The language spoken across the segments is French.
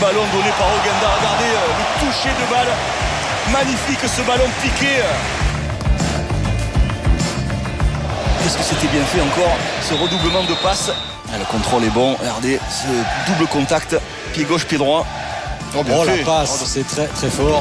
ballon donné par Ogenda. Regardez le toucher de balle. Magnifique ce ballon piqué. Qu'est-ce que c'était bien fait encore, ce redoublement de passes. Le contrôle est bon. Regardez ce double contact. Pied gauche, pied droit. Oh, la passe, c'est très très fort.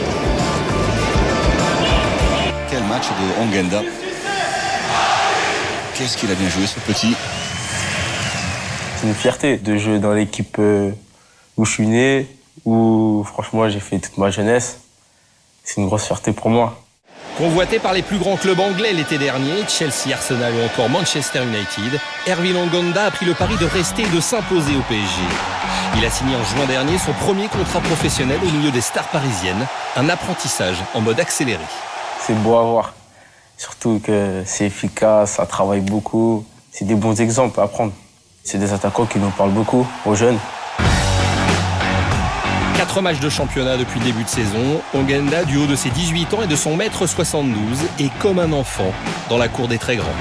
Quel match de Ogenda. Qu'est-ce qu'il a bien joué ce petit. C'est une fierté de jouer dans l'équipe où je suis né, où franchement j'ai fait toute ma jeunesse. C'est une grosse fierté pour moi. Convoité par les plus grands clubs anglais l'été dernier, Chelsea, Arsenal ou encore Manchester United, Erving Ogenda a pris le pari de rester et de s'imposer au PSG. Il a signé en juin dernier son premier contrat professionnel au milieu des stars parisiennes, un apprentissage en mode accéléré. C'est beau à voir, surtout que c'est efficace, ça travaille beaucoup, c'est des bons exemples à prendre. C'est des attaquants qui nous parlent beaucoup aux jeunes. 4 matchs de championnat depuis le début de saison. Ogenda, du haut de ses 18 ans et de son mètre 72, est comme un enfant dans la cour des très grands.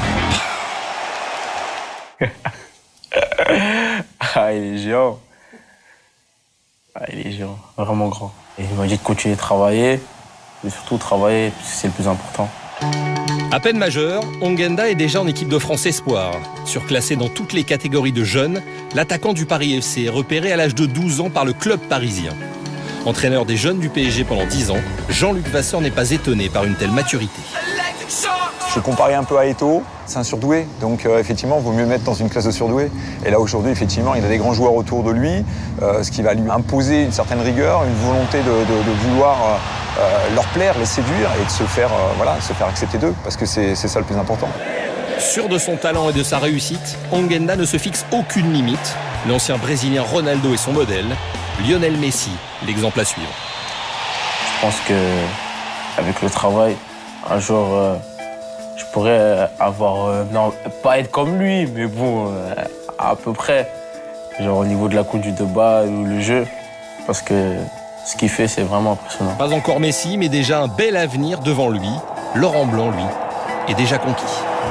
Ah, il est géant. Ah, il est géant, vraiment grand. Et il m'a dit de continuer de travailler, et surtout travailler, parce que c'est le plus important. À peine majeur, Ogenda est déjà en équipe de France Espoir. Surclassé dans toutes les catégories de jeunes, l'attaquant du Paris FC est repéré à l'âge de 12 ans par le club parisien. Entraîneur des jeunes du PSG pendant 10 ans, Jean-Luc Vasseur n'est pas étonné par une telle maturité. Je comparais un peu à Eto'o, c'est un surdoué, donc effectivement, il vaut mieux mettre dans une classe de surdoué. Et là, aujourd'hui, effectivement, il a des grands joueurs autour de lui, ce qui va lui imposer une certaine rigueur, une volonté de vouloir leur plaire, les séduire et de se faire accepter d'eux, parce que c'est ça le plus important. Sûr de son talent et de sa réussite, Ogenda ne se fixe aucune limite. L'ancien Brésilien Ronaldo est son modèle, Lionel Messi, l'exemple à suivre. Je pense qu'avec le travail, un jour, je pourrais avoir... non, pas être comme lui, mais bon, à peu près. Genre au niveau de la conduite de balle ou le jeu, parce que ce qu'il fait, c'est vraiment impressionnant. Pas encore Messi, mais déjà un bel avenir devant lui. Laurent Blanc, lui, est déjà conquis.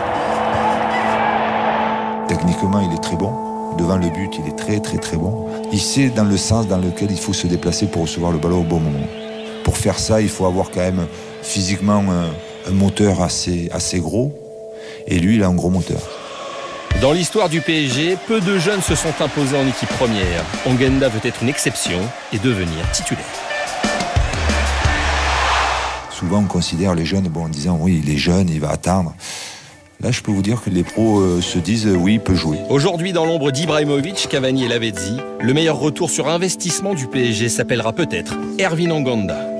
Techniquement, il est très bon. Devant le but, il est très très très bon. Il sait dans le sens dans lequel il faut se déplacer pour recevoir le ballon au bon moment. Pour faire ça, il faut avoir quand même physiquement un moteur assez gros. Et lui, il a un gros moteur. Dans l'histoire du PSG, peu de jeunes se sont imposés en équipe première. Ogenda veut être une exception et devenir titulaire. Souvent, on considère les jeunes en disant oui, il est jeune, il va attendre. Là, je peux vous dire que les pros se disent oui, il peut jouer. Aujourd'hui, dans l'ombre d'Ibrahimovic, Cavani et Lavezzi, le meilleur retour sur investissement du PSG s'appellera peut-être Erving Ogenda.